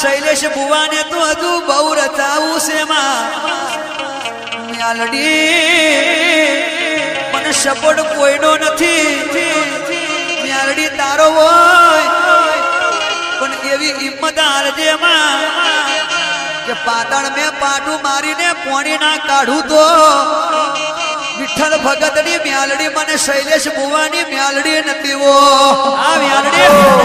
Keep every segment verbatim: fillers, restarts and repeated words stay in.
शैलेश बुआ ने तो हजू बहु रचाऊ से मां म्यालडी मन सपोर्ट कोई नो नथी म्यालडी तारो होय पण एवी हिम्मत आलजे मां के पातळ में पाटू मारी ने पोणी ना काढू तो विठ्ठल भगत नी म्यालडी मन शैलेश बुआ नी म्यालडी नथी वो आ म्यालडी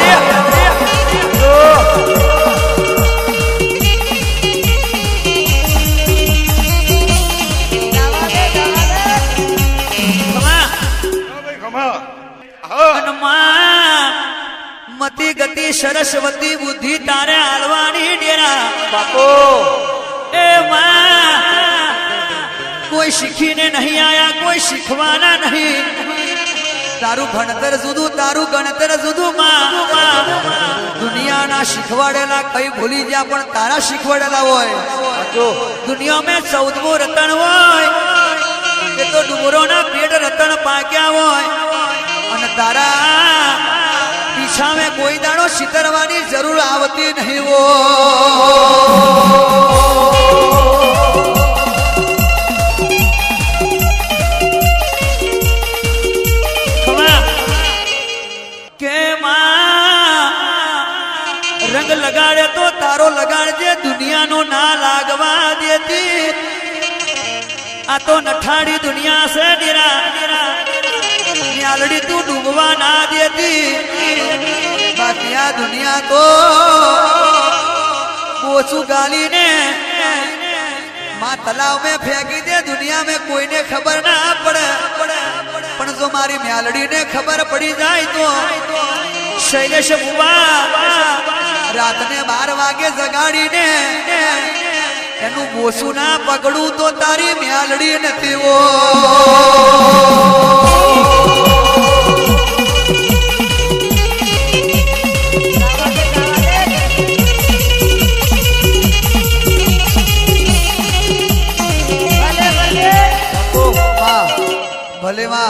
मती गति सरस्वती बुद्धि तारे आलवानी डेरा बापो ए मां कोई सीखी ने नहीं आया कोई सीखवाना नहीं तारू भणतर जुदू तारू गणतर जुदू मां दुनिया ना शिखवाड़ेला कई भूली जा पण तारा शिखवाड़ेला होय दुनिया में चौदमो रतन होय ये तो डुमरो ना पेट रतन पाक्या होय अने तारा पीछा में कोई दाड़ो सितरवानी जरूर आवती नहीं वो के मां रंग लगाड़े तो तारो लगाड़जे दुनिया नो ना लागवा देती आ तो नठाड़ी दुनिया से निरा म्यालडी तू डूबवा ना देती बाकी आ दुनिया को बोचू गाली ने मां तालाब में फेंकी दे दुनिया में कोई ने खबर ना पड़े पण जो मारी म्यालडी ने खबर पड़ी जाए तो शैलेश बुआ रात ने बार वागे जगाड़ी ने एनु बोसू ना पकड़ू तो तारी म्यालडी नथी वो भले मां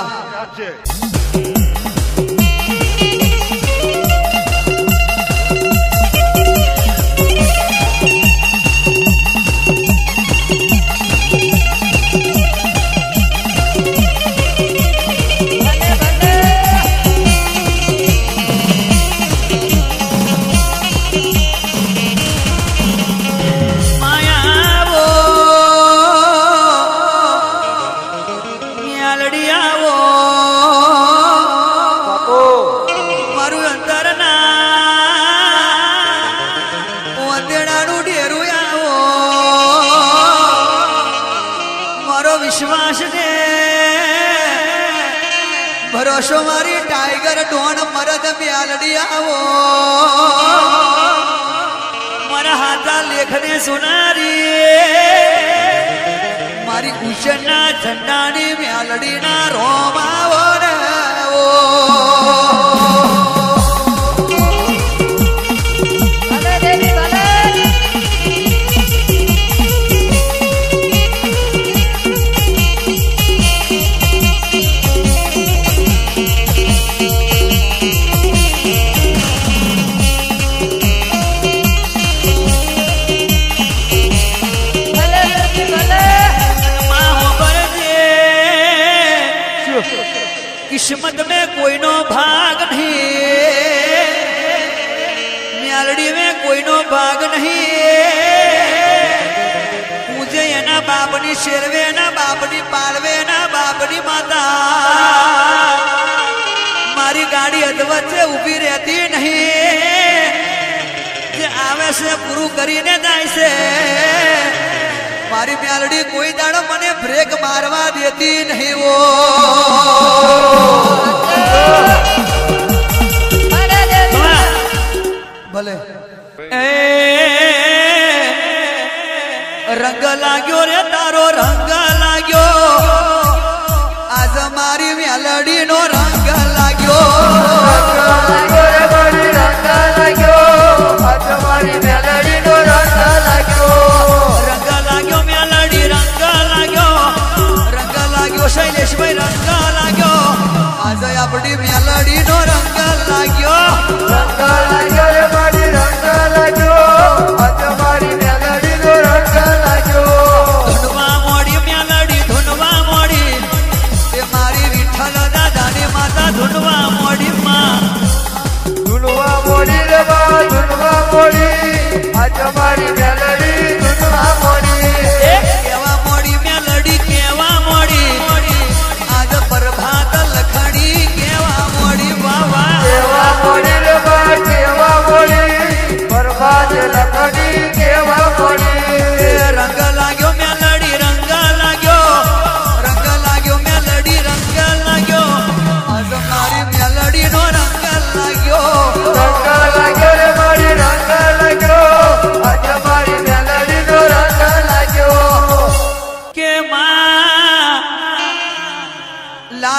विश्वास ने भरोसो मारी टाइगर डोन मरद म्यालडी आवो मारा हाथा लेखने सुनारी मारी कुशना झंडानी म्यालडी ना रोमावो रे वो किस्मत में कोई नो भाग नहीं म्यालडी में कोई नो भाग नहीं मुझे ये ना बापनी शेरवे ना बापनी पालवे ना बापनी माता मारी गाड़ी अधवच्चे उभी रहती नहीं जे आवे से पूरू करीने जाए से मारी म्यालडी कोई दाड़ो मने ब्रेक मारवा देती नहीं वो भले ए रंग लाग्यो रे तारो रंग लाग्यो आज मारी म्यालडी नो रंग लाग्यो रंग लाग्यो आज मारी म्यालडी नो रंग लाग्यो रंग लाग्यो म्यालडी रंग लाग्यो रंग लाग्यो शैलेश भाई रंग लाग्यो आज आपड़ी म्यालडी नो रंग लाग्यो रंग लाग्यो रे मारी रंग लाग्यो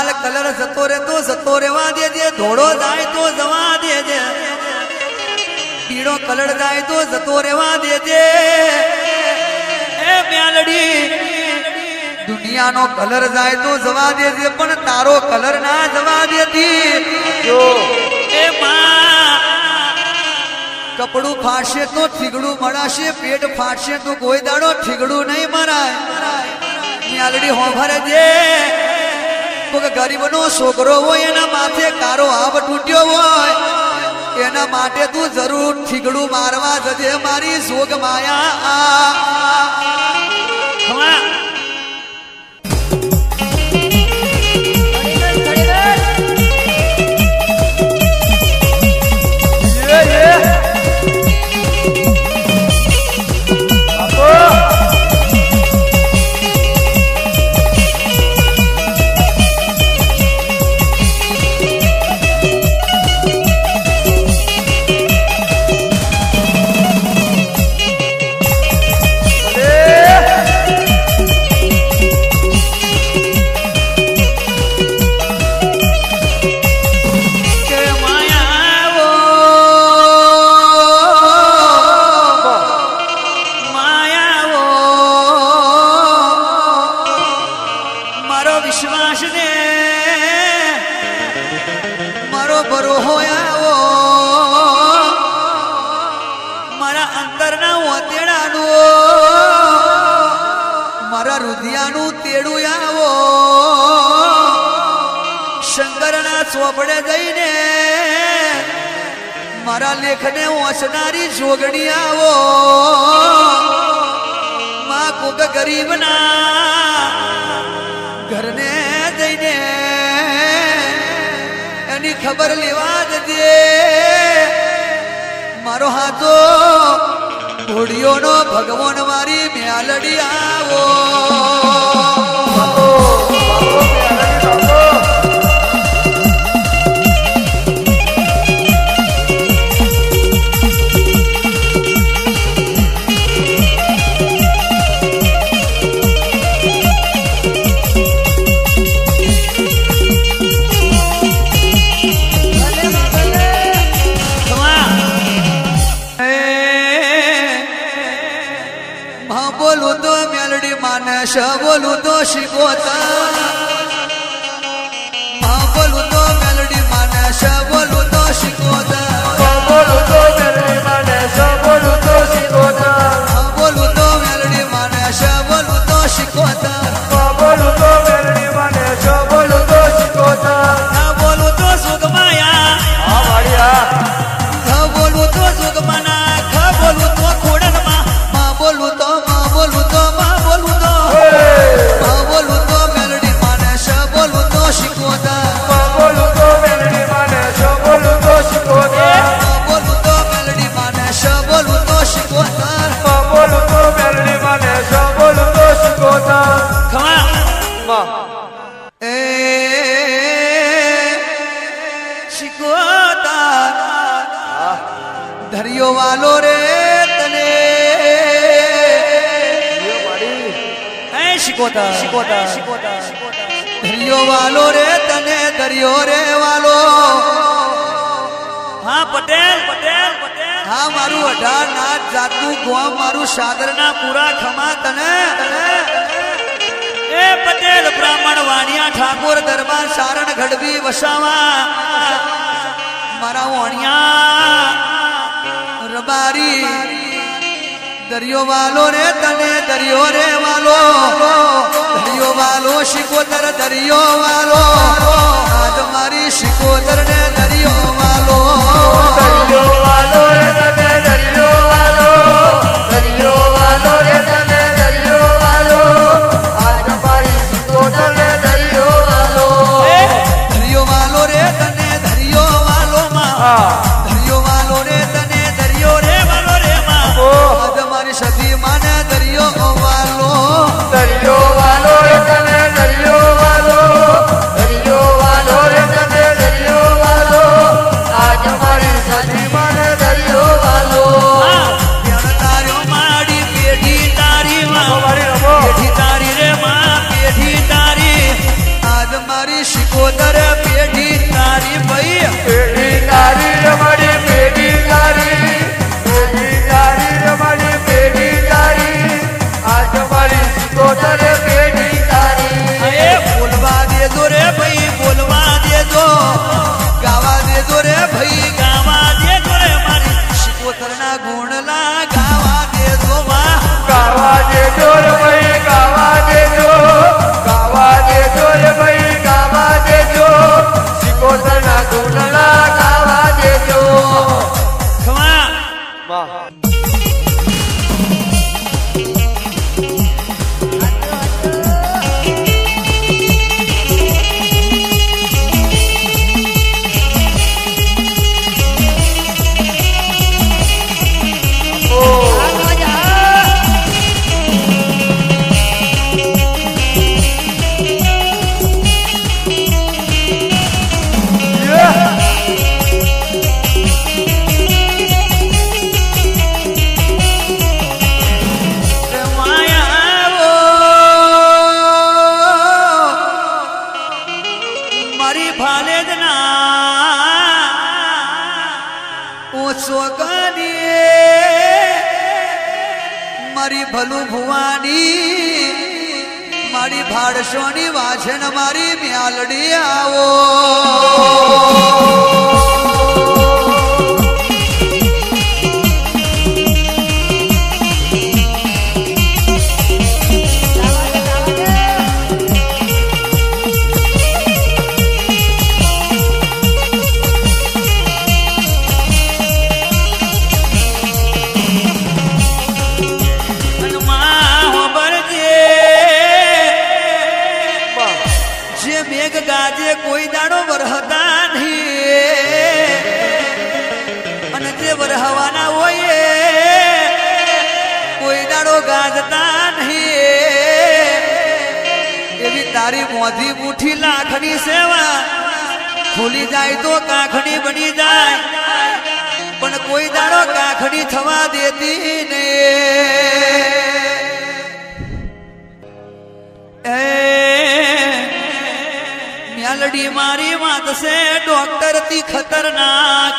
લાલ કલર જતો રે તો જતો રેવા દેજે, ધોળો જાય તો જવા દેજે, પીળો કલર જાય તો જતો રેવા દેજે. એ મ્યાલડી દુનિયાનો કલર જાય તો જવા દેજે, પણ તારો કલર ના જવા દેતી. એ માં કપડું ફાટશે તો ઠીગડું મળાશે, પેટ ફાટશે તો કોઈ દાડો ઠીગડું નહીં મરાય. મ્યાલડી હોભરે જે કોઈ ગરીબનો છોકરો હોય એના માથે કારો આવ તૂટ્યો હોય એના માટે તું જરૂર ઠીગડું મારવા જજે મારી જોગ માયા. ચોપડે જઈને મારા લેખને ઓસનારી જોગણી આવો. માં કોક ગરીબના ઘરને જઈને એની ખબર લેવા જજે. મારો હાથો ઘોડીઓનો ભગવાન મારી મ્યાલડી આવો. બોલું તો શીખોતા, હા બોલું તો મેલડી માને છે, બોલું તો શીખોતા, બોલું તો મેલડી માને છે, બોલું તો શીખોતા, હા બોલું તો મેલડી માને છે, બોલું તો શીખોતા, બોલું તો મેલડી માને છે, બોલું તો શીખોતા, હા બોલું તો સુગમાયા, હા વાડિયા, હા બોલું તો સુગમાના, હા બોલું તો ખોડનમાં, માં બોલું તો માં બોલું તો માં બોલું તો બોલું તો મેલડી માને છે, બોલું તો શીખોતા, બોલું તો મેલડી માને છે, બોલું તો શીખોતા, બોલું તો મેલડી માને છે, બોલું તો શીખોતા, બોલું તો મેલડી માને છે, બોલું તો શીખોતા. ખમા એ શીખોતા ધરિયો વાલો રે તને શીખોતા શીખોતા શીખોતા દરિયો વાલો રે તને દરિયો રે વાલો. હા પટેલ પટેલ પટેલ હા મારું અઢાર નાથ જાતનું ગોમ મારું સાગરના પૂરા ખમા તને. એ પટેલ બ્રાહ્મણ વાણિયા ઠાકોર દરબાર સારણ ગઢવી વસાવા મારા વાણિયા રબારી દરિયો વાલો રે તને દરિયો રે વાલો. દરિયો વાલો શિકોતર દરિયો વાલો આજ મારી શિકોતર ને દરિયો વાલો. દરિયો વાલો રે તને દરિયો વાલો, દરિયો વાલો રે તને દરિયો વાલો, આજ મારી શિકોતર ને દરિયો વાલો. દરિયો વાલો રે તને દરિયો વાલો માં, દરિયો વાલો રે તને દરિયો રે વાલો રે માં આજ મારી સતી માને દરિયો વાલો. દરિયો વાલો રે તને દરિયો વાલો, દરિયો વાલો રે તને દરિયો વાલો, આજ મારી સાથે સોગની મારી ભલું ભુવાની મારી ભાડશોની વાછન મારી મ્યાલડી આવો ગાજે કોઈ દાડો વરહતા નહીં અને જે વરહવાના હોય કોઈ દાડો ગાજતા નહીં એવી તારી મોધી મુઠી લાખની સેવા ખુલી જાય તો કાખની બની જાય પણ કોઈ દાડો કાખની થવા દેતી નહીં મ્યાલડી મારી વાત છે ડોક્ટર થી ખતરનાક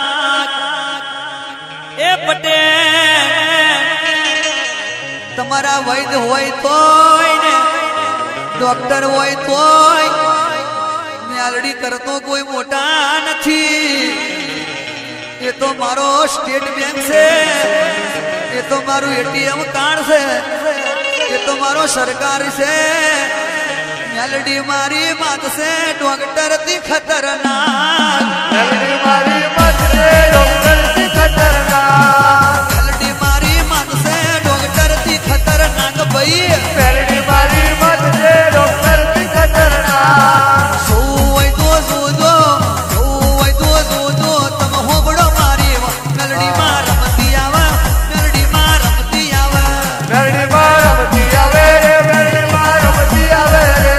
એ પટેલ તમારા વૈદ હોય તોય ને ડોક્ટર હોય તોય મ્યાલડી કરતો કોઈ મોટા નથી એ તો મારો સ્ટેટ બેંક છે એ તો મારું એટીએમ કાર્ડ છે એ તો મારો સરકાર છે મ્યાલડી મારી વાત છે ડોક્ટર થી ખતરનાક મ્યાલડી મારી વાત છે ડોક્ટર થી ખતરનાક મ્યાલડી મારી વાત છે ડોક્ટર થી ખતરનાક ભાઈ મ્યાલડી મારી વાત છે ડોક્ટર થી ખતરનાક શું હોય તો જોજો શું હોય તો જોજો તમે હોબળો મારી મ્યાલડી માં રમતી આવે મ્યાલડી માં રમતી આવે મ્યાલડી માં રમતી આવે રે મ્યાલડી માં રમતી આવે રે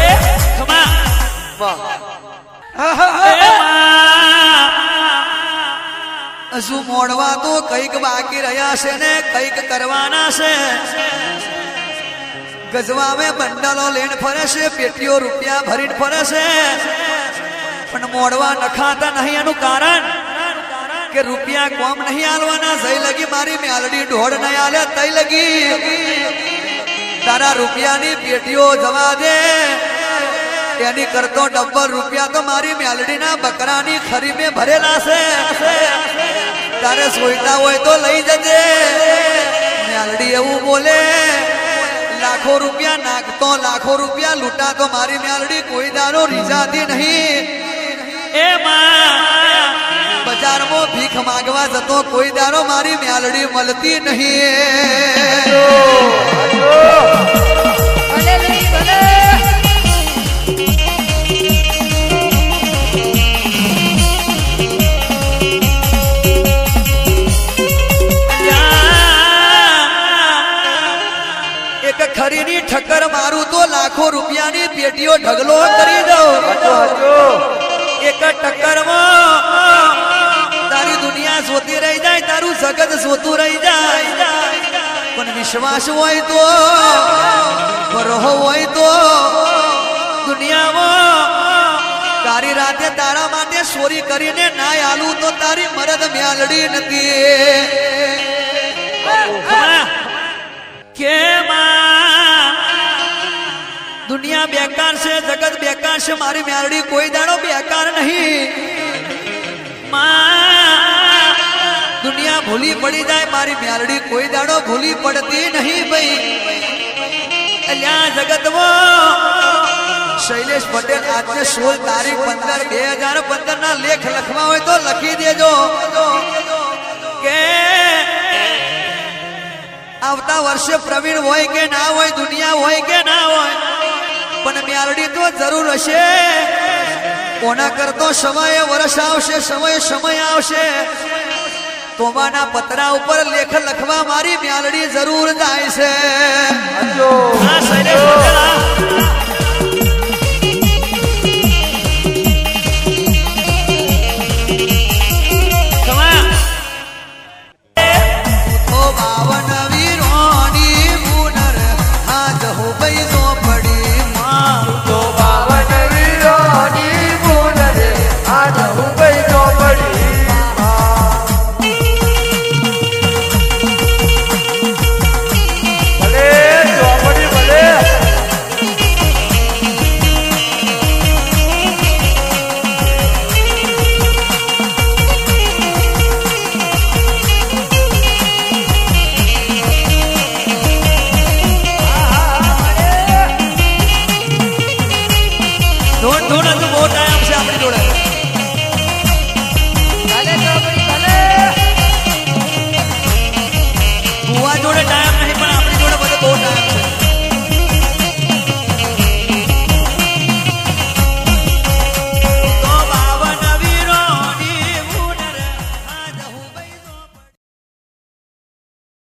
હજુ મોડવા તો કઈક બાકી રહ્યા છે ને કઈક કરવાના છે ગજવામે બંડલો લઈને ફરે છે પેટીઓ રૂપિયા ભરીને ફરે છે પણ મોડવા નખાતા નહીં એનું કારણ કે રૂપિયા કોમ નહીં આલવાના જઈ લગી મારી મ્યાલડી ઢોળ નહીં આલે તઈ લગી તારા રૂપિયાની પેટીઓ જવા દે એની કરતો ડબ્બલ રૂપિયા તો મારી મ્યાલડીના બકરાની ખરી મેં ભરેલા છે તારે સોઈતા હોય તો લઈ જજે મ્યાલડી એવું બોલે લાખો રૂપિયા નાખતો લાખો રૂપિયા લૂંટા તો મારી મ્યાલડી કોઈ દારો રીઝાતી નહીં એ માં બજારમાં ભીખ માંગવા જતો કોઈ દારો મારી મ્યાલડી મળતી નહીં ખરીની ઠક્કર મારું તો લાખો રૂપિયાની પેટીઓ ઢગલો કરી દઉં એક ટક્કરમાં તારી દુનિયા જોતી રહી જાય તારું જગત જોતું રહી જાય પણ વિશ્વાસ હોય તો બરહો હોય તો દુનિયામાં તારી રાતે તારા માટે ચોરી કરીને ના આલું તો તારી મરદ મ્યાલડી નથી કે દુનિયા બેકાર છે જગત બેકાર છે મારી મ્યાલડી કોઈ દાડો બેકાર નહીં દુનિયા ભૂલી પડી જાય મારી મ્યાલડી કોઈ દાડો ભૂલી પડતી નહીં ભાઈ અલ્યા જગતમાં શૈલેષ પટેલ આજે સોળ તારીખ પંદર બે હજાર પંદર ના લેખ લખવા હોય તો લખી દેજો કે આવતા વર્ષે પ્રવીણ હોય કે ના હોય દુનિયા હોય કે ના હોય પણ મ્યાલડી તો જરૂર હશે કોના કરતો સમય વર્ષ આવશે સમય સમય આવશે તોબાના પતરા ઉપર લેખ લખવા મારી મ્યાલડી જરૂર જાય છે